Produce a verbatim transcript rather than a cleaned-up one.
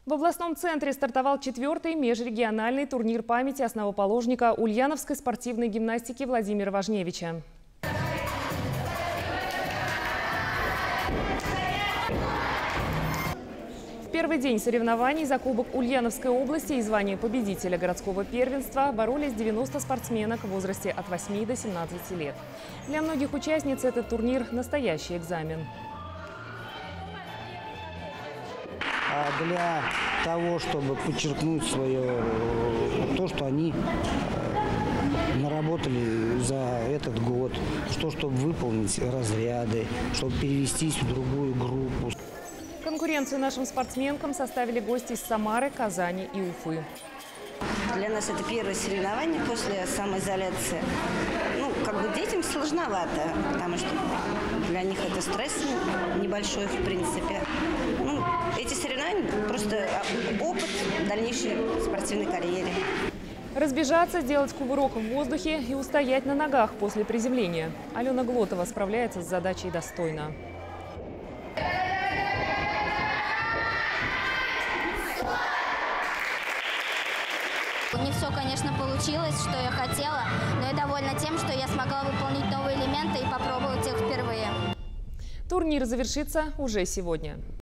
В областном центре стартовал четвертый межрегиональный турнир памяти основоположника ульяновской спортивной гимнастики Владимира Важневича. В первый день соревнований за Кубок Ульяновской области и звание победителя городского первенства боролись девяносто спортсменок в возрасте от восьми до семнадцати лет. Для многих участниц этот турнир – настоящий экзамен. А для того, чтобы подчеркнуть свое, то, что они наработали за этот год, что, чтобы выполнить разряды, чтобы перевестись в другую группу. Конкуренцию нашим спортсменкам составили гости из Самары, Казани и Уфы. Для нас это первое соревнование после самоизоляции. Ну, как бы детям сложновато, потому что для них это стресс небольшой, в принципе. Ну, эти соревнования просто опыт в дальнейшей спортивной карьере. Разбежаться, сделать кувырок в воздухе и устоять на ногах после приземления. Алена Глотова справляется с задачей достойно. Не все, конечно, получилось, что я хотела, но я довольна тем, что я смогла выполнить новые элементы и попробовать их впервые. Турнир завершится уже сегодня.